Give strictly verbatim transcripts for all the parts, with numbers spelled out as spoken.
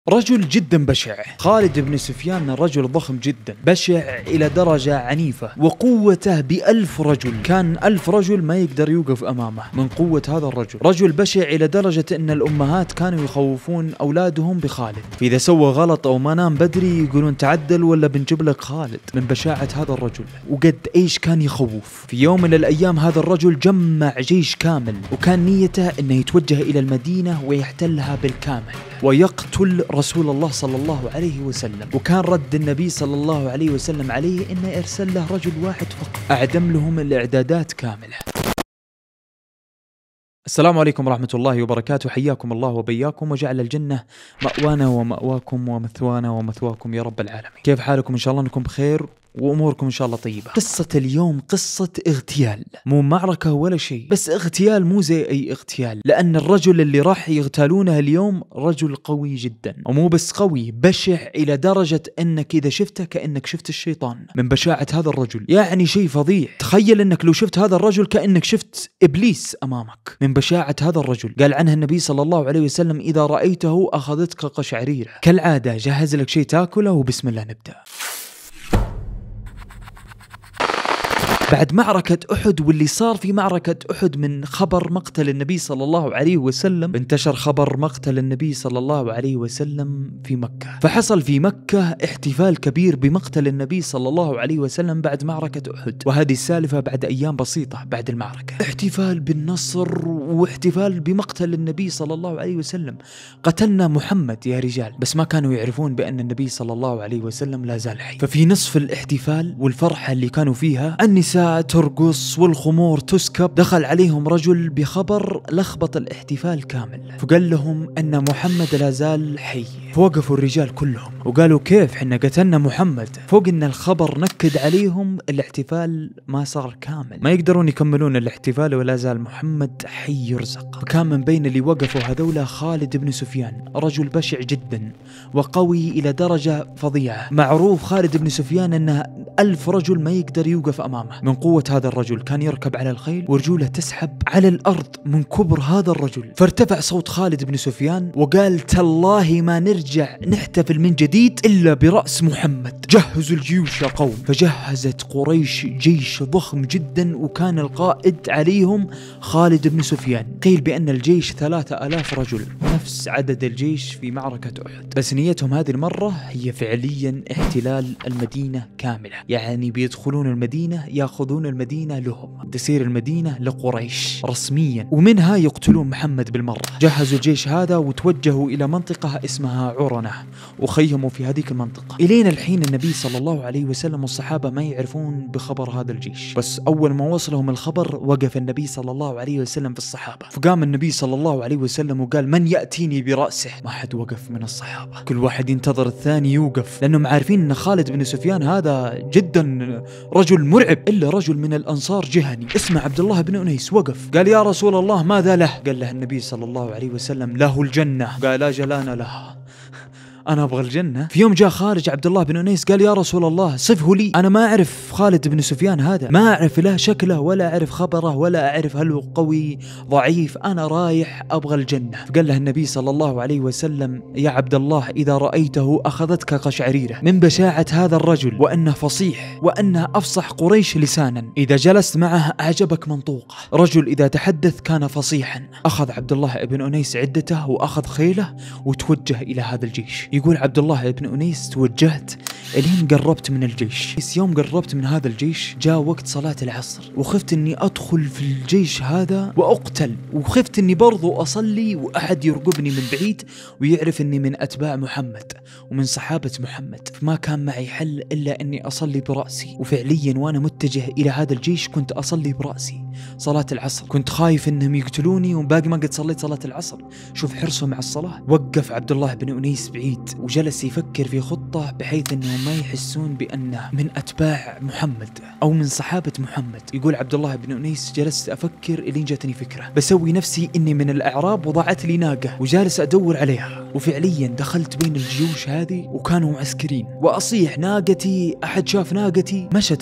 رجل جدا بشع. خالد بن سفيان رجل ضخم جدا بشع إلى درجة عنيفة، وقوته بألف رجل، كان ألف رجل ما يقدر يوقف أمامه من قوة هذا الرجل. رجل بشع إلى درجة أن الأمهات كانوا يخوفون أولادهم بخالد، فإذا سوى غلط أو ما نام بدري يقولون تعدل ولا بنجيب لك خالد، من بشاعة هذا الرجل وقد إيش كان يخوف. في يوم من الأيام هذا الرجل جمع جيش كامل، وكان نيته أنه يتوجه إلى المدينة ويحتلها بالكامل ويقتل رسول الله صلى الله عليه وسلم. وكان رد النبي صلى الله عليه وسلم عليه إنه إرسل له رجل واحد فقط أعدم لهم الإعدادات كاملة. السلام عليكم ورحمة الله وبركاته، حياكم الله وبياكم وجعل الجنة مأوانا ومأواكم ومثوانا ومثواكم يا رب العالمين. كيف حالكم؟ إن شاء الله أنكم بخير وأموركم إن شاء الله طيبة. قصة اليوم قصة اغتيال، مو معركة ولا شيء، بس اغتيال مو زي أي اغتيال، لأن الرجل اللي راح يغتالونه اليوم رجل قوي جدا، ومو بس قوي، بشع إلى درجة أنك إذا شفته كأنك شفت الشيطان من بشاعة هذا الرجل. يعني شيء فظيع، تخيل أنك لو شفت هذا الرجل كأنك شفت إبليس أمامك من بشاعة هذا الرجل. قال عنه النبي صلى الله عليه وسلم: إذا رأيته أخذتك قشعريرة. كالعادة جهز لك شيء تاكله وبسم الله نبدأ. بعد معركة أحد واللي صار في معركة أحد من خبر مقتل النبي صلى الله عليه وسلم، انتشر خبر مقتل النبي صلى الله عليه وسلم في مكة، فحصل في مكة احتفال كبير بمقتل النبي صلى الله عليه وسلم بعد معركة أحد. وهذه السالفة بعد أيام بسيطة بعد المعركة، احتفال بالنصر واحتفال بمقتل النبي صلى الله عليه وسلم. قتلنا محمد يا رجال، بس ما كانوا يعرفون بأن النبي صلى الله عليه وسلم لا زال حي. ففي نصف الاحتفال والفرحة اللي كانوا فيها، النساء ترقص والخمور تسكب، دخل عليهم رجل بخبر لخبط الاحتفال كامل، فقال لهم أن محمد لا زال حي. فوقفوا الرجال كلهم وقالوا: كيف حنا قتلنا محمد؟ فوق أن الخبر نكد عليهم الاحتفال ما صار كامل، ما يقدرون يكملون الاحتفال ولا زال محمد حي يرزق. فكان من بين اللي وقفوا هذولا خالد بن سفيان، رجل بشع جدا وقوي إلى درجة فظيعة. معروف خالد بن سفيان أنه ألف رجل ما يقدر يوقف أمامه من قوة هذا الرجل. كان يركب على الخيل ورجوله تسحب على الأرض من كبر هذا الرجل. فارتفع صوت خالد بن سفيان وقال: تالله ما نرجع نحتفل من جديد إلا برأس محمد. جهزوا الجيوش يا قوم. فجهزت قريش جيش ضخم جدا، وكان القائد عليهم خالد بن سفيان. قيل بأن الجيش ثلاثة آلاف رجل، نفس عدد الجيش في معركة أحد، بس نيتهم هذه المرة هي فعليا احتلال المدينة كاملة. يعني بيدخلون المدينة ياخذون المدينة لهم، تصير المدينة لقريش رسميا، ومنها يقتلون محمد بالمرة. جهزوا الجيش هذا وتوجهوا إلى منطقة اسمها عرنة، وخيموا في هذيك المنطقة. إلينا الحين النبي صلى الله عليه وسلم والصحابة ما يعرفون بخبر هذا الجيش، بس أول ما وصلهم الخبر وقف النبي صلى الله عليه وسلم في الصحابة. فقام النبي صلى الله عليه وسلم وقال: من يأتيني برأسه؟ ما حد وقف من الصحابة، كل واحد ينتظر الثاني يوقف، لأنهم عارفين أن خالد بن سفيان هذا جدا رجل مرعب. إلا رجل من الأنصار جهني اسمه عبد الله بن أنيس وقف، قال: يا رسول الله ماذا له؟ قال له النبي صلى الله عليه وسلم: له الجنة. قال: أجل أنا لها، أنا أبغى الجنة. في يوم جاء خارج عبد الله بن أنيس قال: يا رسول الله صفه لي، أنا ما أعرف خالد بن سفيان هذا، ما أعرف له شكله ولا أعرف خبره ولا أعرف هل هو قوي ضعيف، أنا رايح أبغى الجنة. فقال له النبي صلى الله عليه وسلم: يا عبد الله إذا رأيته أخذتك قشعريرة من بشاعة هذا الرجل، وأنه فصيح وأنه أفصح قريش لسانا. إذا جلست معه أعجبك منطوقه، رجل إذا تحدث كان فصيحا. أخذ عبد الله بن أنيس عدته وأخذ خيله وتوجه إلى هذا الجيش. يقول عبد الله بن أنيس: توجهت الين قربت من الجيش. بس يوم قربت من هذا الجيش جاء وقت صلاة العصر، وخفت اني ادخل في الجيش هذا واقتل، وخفت اني برضو اصلي واحد يرقبني من بعيد ويعرف اني من اتباع محمد ومن صحابة محمد. فما كان معي حل الا اني اصلي برأسي. وفعليا وانا متجه الى هذا الجيش كنت اصلي برأسي صلاة العصر. كنت خايف انهم يقتلوني وباقي ما قد صليت صلاة العصر. شوف حرصه مع الصلاة. وقف عبد الله بن أنيس بعيد وجلس يفكر في خطة بحيث انهم ما يحسون بانه من اتباع محمد او من صحابة محمد. يقول عبد الله بن أنيس: جلست افكر الين جاتني فكرة، بسوي نفسي اني من الاعراب وضاعت لي ناقة وجالس ادور عليها. وفعليا دخلت بين الجيوش هذه وكانوا معسكرين، واصيح ناقتي، احد شاف ناقتي. مشت الخطة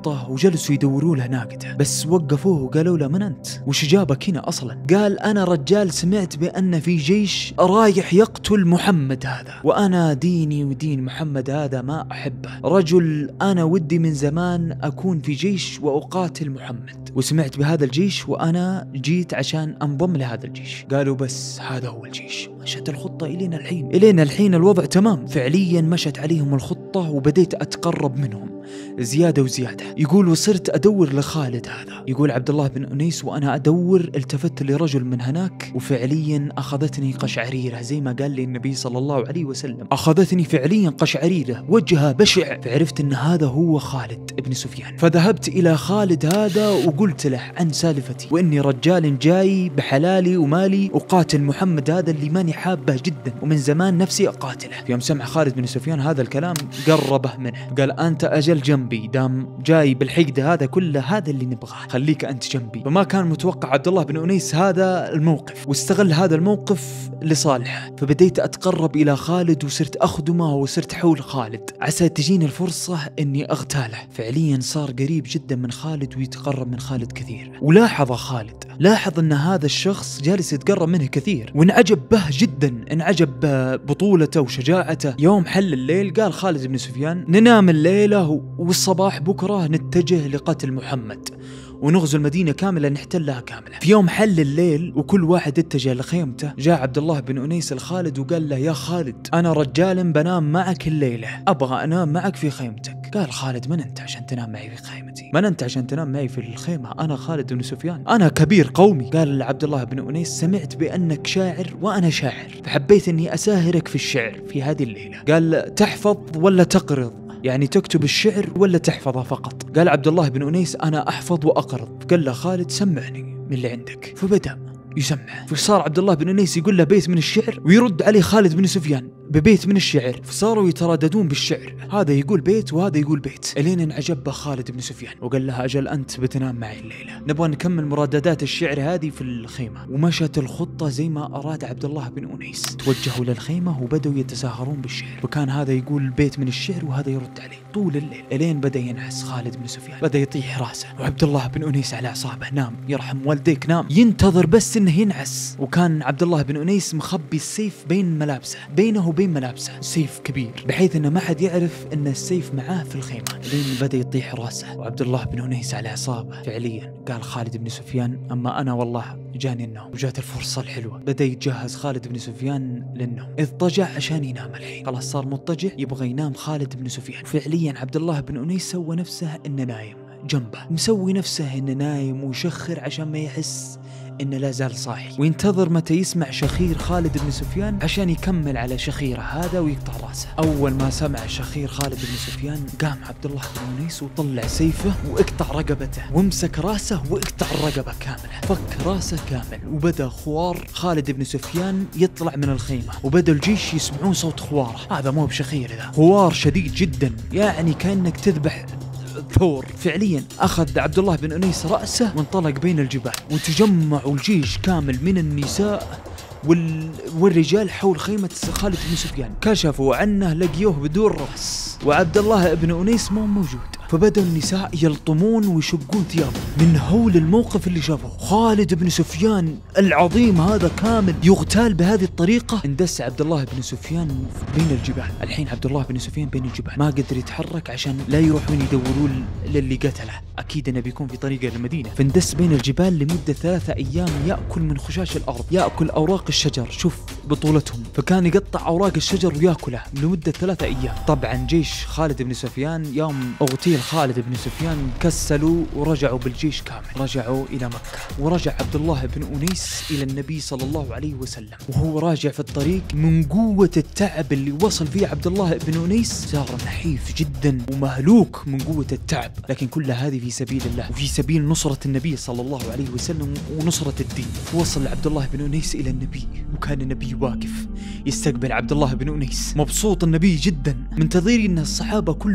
الخطة وجلسوا يدوروا له ناقته، بس وقفوه وقالوا له من أنت؟ وش جابك هنا أصلا؟ قال أنا رجال سمعت بأن في جيش رايح يقتل محمد هذا، وأنا ديني ودين محمد هذا ما أحبه، رجل أنا ودي من زمان أكون في جيش وأقاتل محمد، وسمعت بهذا الجيش وأنا جيت عشان أنضم لهذا الجيش. قالوا بس هذا هو الجيش. مشت الخطة إلينا الحين إلينا الحين الوضع تمام، فعليا مشت عليهم الخطة وبديت أتقرب منهم زيادة وزيادة. يقول وصرت أدور لخالد هذا، يقول عبد الله بن أنيس وأنا أدور التفت لرجل من هناك وفعليا أخذتني قشعريرة زي ما قال لي النبي صلى الله عليه وسلم، أخذتني فعليا قشعريرة وجهه بشع، فعرفت أن هذا هو خالد بن سفيان. فذهبت إلى خالد هذا وقلت له عن سالفتي وإني رجال جاي بحلالي ومالي أقاتل محمد هذا اللي ماني حابه جدا ومن زمان نفسي أقاتله. في يوم سمع خالد بن سفيان هذا الكلام قربه منه، قال أنت أجل جنبي، دام جاي بالحقد هذا كله هذا اللي نبغاه، خليك أنت جنبي. فما كان متوقع عبد الله بن أنيس هذا الموقف، واستغل هذا الموقف لصالحه، فبديت أتقرب إلى خالد وصرت أخدمه وصرت حول خالد عسى تجيني الفرصة إني أغتاله. فعليا صار قريب جدا من خالد ويتقرب من خالد كثير. ولاحظ خالد لاحظ أن هذا الشخص جالس يتقرب منه كثير وانعجب به جدا، انعجب ببطولته وشجاعته. يوم حل الليل قال خالد بن سفيان ننام الليلة والصباح بكرة نتجه لقتل محمد ونغزو المدينة كاملة نحتلها كاملة. في يوم حل الليل وكل واحد اتجه لخيمته، جاء عبد الله بن أنيس لخالد وقال له يا خالد أنا رجال بنام معك الليلة، أبغى أنام معك في خيمتك. قال خالد من أنت عشان تنام معي في خيمتي؟ من أنت عشان تنام معي في الخيمة؟ أنا خالد بن سفيان، أنا كبير قومي. قال عبد الله بن أنيس سمعت بأنك شاعر وأنا شاعر، فحبيت أني أساهرك في الشعر في هذه الليلة. قال تحفظ ولا تقرض؟ يعني تكتب الشعر ولا تحفظه فقط؟ قال عبد الله بن أنيس أنا أحفظ وأقرض. قال له خالد سمعني من اللي عندك، فبدأ يسمع. فصار عبد الله بن أنيس يقول له بيت من الشعر ويرد عليه خالد بن سفيان ببيت من الشعر، فصاروا يترددون بالشعر، هذا يقول بيت وهذا يقول بيت، الين انعجب خالد بن سفيان وقال له أجل أنت بتنام معي الليلة، نبغى نكمل مرددات الشعر هذه في الخيمة. ومشت الخطة زي ما أراد عبد الله بن أنيس، توجهوا للخيمة وبدأوا يتساهرون بالشعر، وكان هذا يقول بيت من الشعر وهذا يرد عليه طول الليل، الين بدأ ينعس خالد بن سفيان، بدأ يطيح راسه، وعبد الله بن أنيس على أعصابه نام يرحم والديك نام، ينتظر بس إنه ينعس. وكان عبد الله بن أنيس مخبي السيف بين ملابسه، بينه وبين ملابسه سيف كبير بحيث إنه ما حد يعرف إن السيف معاه في الخيمة، لين بدأ يطيح راسه وعبد الله بن أنيس على أعصابه. فعليا قال خالد بن سفيان أما أنا والله جاني النوم وجات الفرصة الحلوة. بدأ يتجهز خالد بن سفيان للنوم، اضطجع عشان ينام الحين، خلاص صار مضطجع يبغى ينام خالد بن سفيان. فعليا عبد الله بن أنيس سوى نفسه إنه نايم جنبه، مسوي نفسه إنه نايم ويشخر عشان ما يحس إنه لا زال صاحي، وينتظر متى يسمع شخير خالد بن سفيان عشان يكمل على شخيره هذا ويقطع راسه. أول ما سمع شخير خالد بن سفيان قام عبد الله بن أنيس وطلع سيفه واقطع رقبته وامسك راسه واقطع الرقبة كاملة، فك راسه كامل. وبدأ خوار خالد بن سفيان يطلع من الخيمة، وبدأ الجيش يسمعون صوت خواره، هذا مو بشخير ذا، خوار شديد جدا يعني كأنك تذبح ثور. فعليا أخذ عبد الله بن أنيس رأسه وانطلق بين الجبال، وتجمعوا الجيش كامل من النساء وال... والرجال حول خيمة خالد بن سفيان، كشفوا عنه لقيوه بدون رأس وعبد الله بن أنيس مو موجود. فبدأ النساء يلطمون ويشقون ثيابه من هول الموقف اللي شافه. خالد بن سفيان العظيم هذا كامل يغتال بهذه الطريقة. اندس عبد الله بن سفيان بين الجبال، الحين عبد الله بن سفيان بين الجبال ما قدر يتحرك عشان لا يروحون يدورون للي قتله، أكيد أنه بيكون في طريقه للمدينة. فاندس بين الجبال لمدة ثلاثة أيام يأكل من خشاش الأرض، يأكل أوراق الشجر، شوف بطولتهم، فكان يقطع أوراق الشجر ويأكلها لمدة ثلاثة أيام. طبعا جيش خالد بن سفيان يوم اغتيل خالد بن سفيان كسلوا ورجعوا بالجيش كامل، رجعوا إلى مكة. ورجع عبد الله بن أنيس إلى النبي صلى الله عليه وسلم، وهو راجع في الطريق من قوة التعب اللي وصل فيه عبد الله بن أنيس صار نحيف جدا ومهلوك من قوة التعب، لكن كل هذه في سبيل الله وفي سبيل نصرة النبي صلى الله عليه وسلم ونصرة الدين. وصل عبد الله بن أنيس إلى النبي، وكان النبي واقف يستقبل عبد الله بن أنيس، مبسوط النبي جدا، منتظرين الصحابة كلهم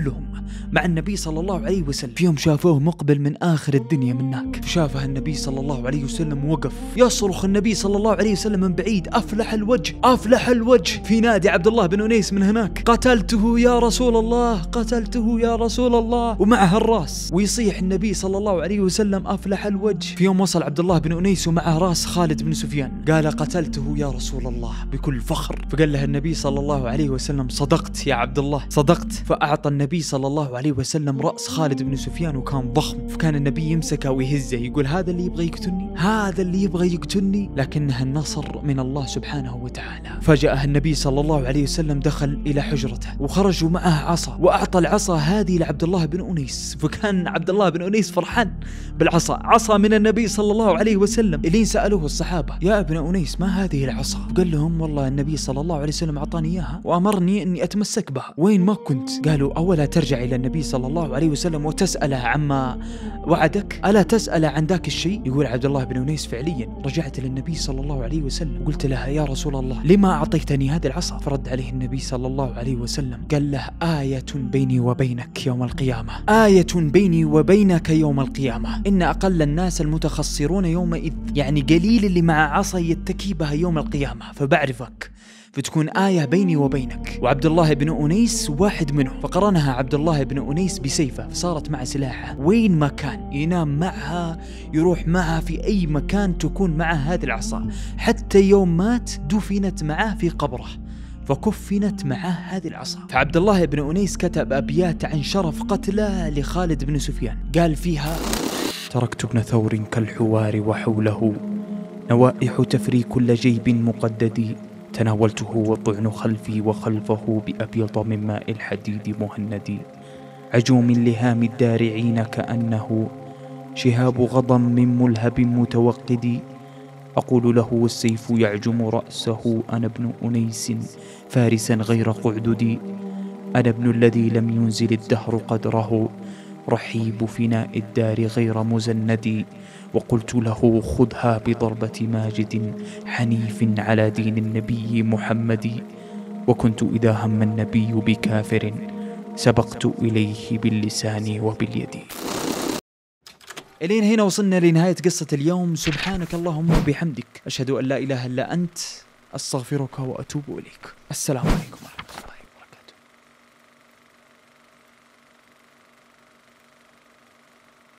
مع النبي صلى الله عليه وسلم. في يوم شافوه مقبل من آخر الدنيا من هناك، فشافه النبي صلى الله عليه وسلم وقف يصرخ النبي صلى الله عليه وسلم من بعيد: أفلح الوجه أفلح الوجه. في نادي عبد الله بن أنيس من هناك: قتلته يا رسول الله قتلته يا رسول الله، ومعه الراس. ويصيح النبي صلى الله عليه وسلم: أفلح الوجه. في يوم وصل عبد الله بن أنيس ومعه راس خالد بن سفيان، قال: قتلته يا رسول الله بكل فخر. فقال له النبي صلى الله عليه وسلم: صدقت يا عبد الله صدقت. فأعطى النبي صلى الله عليه وسلم رأس خالد بن سفيان وكان ضخم، فكان النبي يمسكه ويهزه يقول: هذا اللي يبغى يقتلني هذا اللي يبغى يقتلني لكنها النصر من الله سبحانه وتعالى. فجاء النبي صلى الله عليه وسلم دخل إلى حجرته وخرج معه عصا، وأعطى العصا هذه لعبد الله بن أنيس. فكان عبد الله بن أنيس فرحان بالعصا، عصا من النبي صلى الله عليه وسلم. اللي سألوه الصحابة: يا ابن أنيس ما هذه العصا؟ قال لهم: والله النبي صلى الله عليه وسلم أعطاني إياها وأمرني أني أتمسك بها. وين ما كنت؟ قالوا: أولا ترجع إلى النبي صلى الله عليه وسلم وتسأله عما وعدك، ألا تسأله عن ذاك الشيء؟ يقول عبد الله بن أنيس: فعليا رجعت للنبي صلى الله عليه وسلم وقلت لها: يا رسول الله لما أعطيتني هذه العصا؟ فرد عليه النبي صلى الله عليه وسلم قال له: آية بيني وبينك يوم القيامة آية بيني وبينك يوم القيامة، إن أقل الناس المتخصرون يومئذ، يعني قليل اللي مع عصا يتكي بها يوم القيامة، فبعرفك فتكون آية بيني وبينك. وعبد الله بن أنيس واحد منهم، فقرنها عبد الله بن أنيس بسيفه فصارت مع سلاحه، وين ما كان ينام معها يروح معها في أي مكان تكون معه هذه العصا، حتى يوم مات دفنت معه في قبره فكفنت معه هذه العصا. فعبد الله بن أنيس كتب أبيات عن شرف قتله لخالد بن سفيان، قال فيها: تركت ابن ثور كالحوار وحوله نوائح تفري كل جيب مقدد، تناولته والطعن خلفي وخلفه بأبيض من ماء الحديد مهندي، عجوم لهام الدارعين كأنه شهاب غضم من ملهب متوقد، أقول له والسيف يعجم رأسه أنا ابن أنيس فارسا غير قعددي، أنا ابن الذي لم ينزل الدهر قدره، رحيب فناء الدار غير مزندي، وقلت له خذها بضربة ماجد حنيف على دين النبي محمد، وكنت إذا هم النبي بكافر سبقت إليه باللسان وباليد. إلين هنا وصلنا لنهاية قصة اليوم. سبحانك اللهم وبحمدك، أشهد أن لا إله إلا أنت، أستغفرك وأتوب إليك. السلام عليكم.